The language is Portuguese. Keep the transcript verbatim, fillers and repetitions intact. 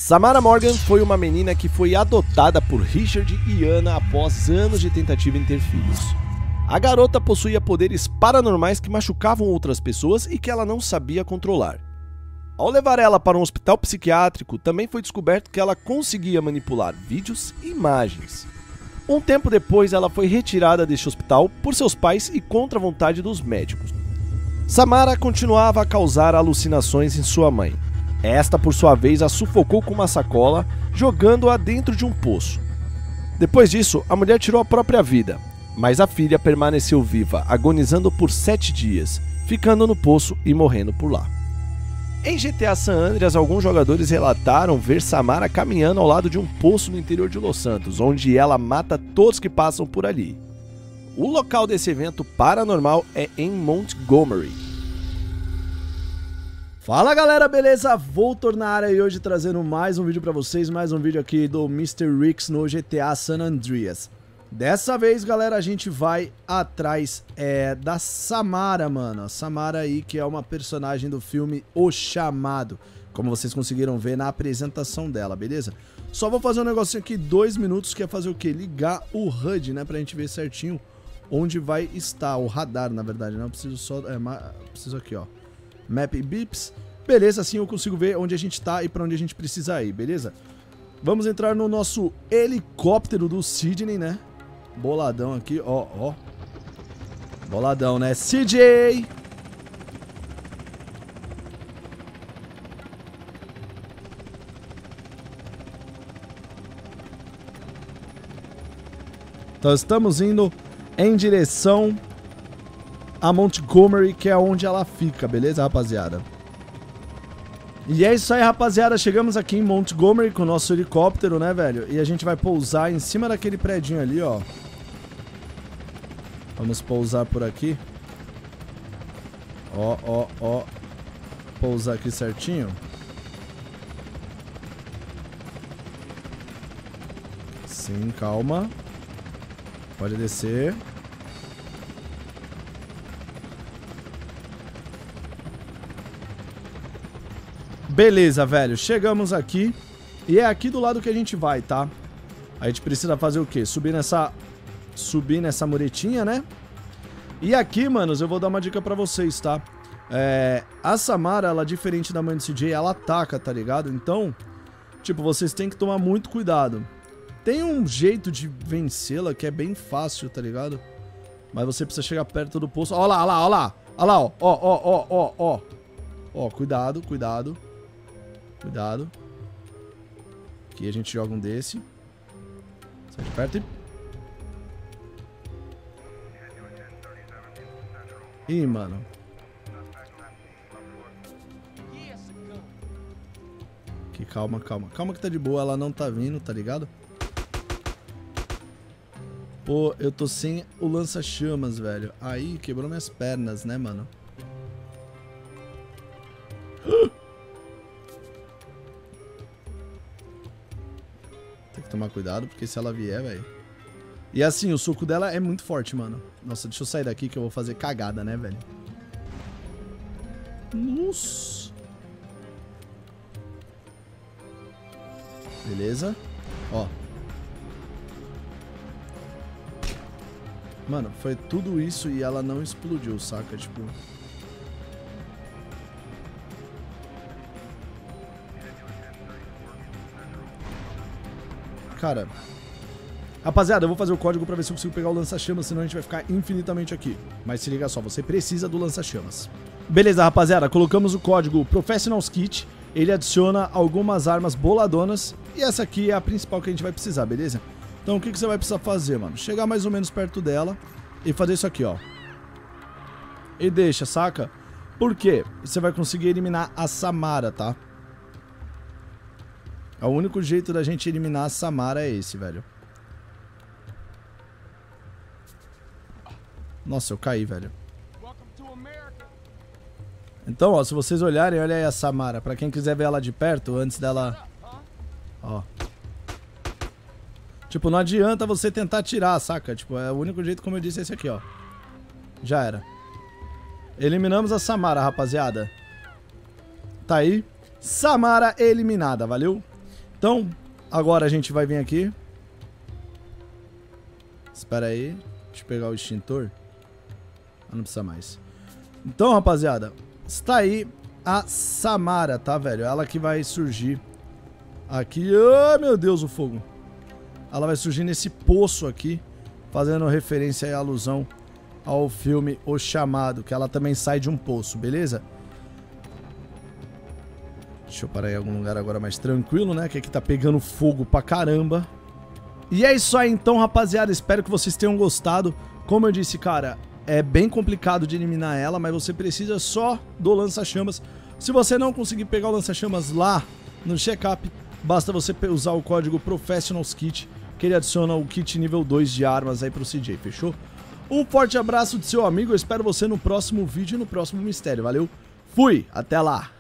Samara Morgan foi uma menina que foi adotada por Richard e Anna após anos de tentativa em ter filhos. A garota possuía poderes paranormais que machucavam outras pessoas e que ela não sabia controlar. Ao levar ela para um hospital psiquiátrico, também foi descoberto que ela conseguia manipular vídeos e imagens. Um tempo depois, ela foi retirada deste hospital por seus pais e contra a vontade dos médicos. Samara continuava a causar alucinações em sua mãe. Esta, por sua vez, a sufocou com uma sacola, jogando-a dentro de um poço. Depois disso, a mulher tirou a própria vida, mas a filha permaneceu viva, agonizando por sete dias, ficando no poço e morrendo por lá. Em G T A San Andreas, alguns jogadores relataram ver Samara caminhando ao lado de um poço no interior de Los Santos, onde ela mata todos que passam por ali. O local desse evento paranormal é em Montgomery. Fala galera, beleza? Voltor na área e hoje trazendo mais um vídeo pra vocês, mais um vídeo aqui do mister Ricks no G T A San Andreas. Dessa vez, galera, a gente vai atrás é, da Samara, mano. A Samara aí, que é uma personagem do filme O Chamado, como vocês conseguiram ver na apresentação dela, beleza? Só vou fazer um negocinho aqui, dois minutos, que é fazer o quê? Ligar o H U D, né? Pra gente ver certinho onde vai estar, o radar, na verdade, né? Eu preciso só... É, preciso aqui, ó. Map Beeps. Beleza, assim eu consigo ver onde a gente tá e pra onde a gente precisa ir, beleza? Vamos entrar no nosso helicóptero do Sidney, né? Boladão aqui, ó, ó. Boladão, né? C J! Então estamos indo em direção a Montgomery, que é onde ela fica, beleza, rapaziada? E é isso aí, rapaziada, chegamos aqui em Montgomery com o nosso helicóptero, né, velho? E a gente vai pousar em cima daquele predinho ali, ó. Vamos pousar por aqui. Ó, ó, ó. Pousar aqui certinho. Sim, calma. Pode descer. Beleza, velho, chegamos aqui e é aqui do lado que a gente vai, tá? A gente precisa fazer o quê? Subir nessa... Subir nessa muretinha, né? E aqui, manos, eu vou dar uma dica pra vocês, tá? É... A Samara, ela, diferente da mãe do C J, ela ataca, tá ligado? Então, tipo, vocês têm que tomar muito cuidado. Tem um jeito de vencê-la que é bem fácil, tá ligado? Mas você precisa chegar perto do poço. Ó lá, ó lá, ó lá! Ó lá, ó, ó, ó, ó, ó, ó. Ó, cuidado, cuidado. Cuidado. Aqui a gente joga um desse. Sai de perto e... Ih, mano. Aqui, calma, calma. Calma que tá de boa, ela não tá vindo, tá ligado? Pô, eu tô sem o lança-chamas, velho. Aí, quebrou minhas pernas, né, mano? Tem que tomar cuidado, porque se ela vier, velho... E assim, o soco dela é muito forte, mano. Nossa, deixa eu sair daqui que eu vou fazer cagada, né, velho? Nossa. Beleza. Ó. Mano, foi tudo isso e ela não explodiu, saca? Tipo... Cara, rapaziada, eu vou fazer o código pra ver se eu consigo pegar o lança-chamas, senão a gente vai ficar infinitamente aqui. Mas se liga só, você precisa do lança-chamas. Beleza, rapaziada, colocamos o código Professionals Kit, ele adiciona algumas armas boladonas, e essa aqui é a principal que a gente vai precisar, beleza? Então o que, que você vai precisar fazer, mano? Chegar mais ou menos perto dela e fazer isso aqui, ó. E deixa, saca? Por quê? Você vai conseguir eliminar a Samara, tá? O único jeito da gente eliminar a Samara é esse, velho. Nossa, eu caí, velho. Então, ó, se vocês olharem, olha aí a Samara. Pra quem quiser ver ela de perto, antes dela... Ó. Tipo, não adianta você tentar tirar, saca? Tipo, é o único jeito, como eu disse, é esse aqui, ó. Já era. Eliminamos a Samara, rapaziada. Tá aí. Samara eliminada, valeu? Então, agora a gente vai vir aqui. Espera aí. Deixa eu pegar o extintor. Ah, não precisa mais. Então, rapaziada, está aí a Samara, tá, velho? Ela que vai surgir aqui. Oh, meu Deus, o fogo. Ela vai surgir nesse poço aqui, fazendo referência e alusão ao filme O Chamado, que ela também sai de um poço, beleza? Deixa eu parar em algum lugar agora mais tranquilo, né? Que aqui tá pegando fogo pra caramba. E é isso aí então, rapaziada. Espero que vocês tenham gostado. Como eu disse, cara, é bem complicado de eliminar ela, mas você precisa só do lança-chamas. Se você não conseguir pegar o lança-chamas lá no check-up, basta você usar o código Professionals Kit, que ele adiciona o kit nível dois de armas aí pro C J, fechou? Um forte abraço de seu amigo, eu espero você no próximo vídeo e no próximo mistério, valeu? Fui, até lá!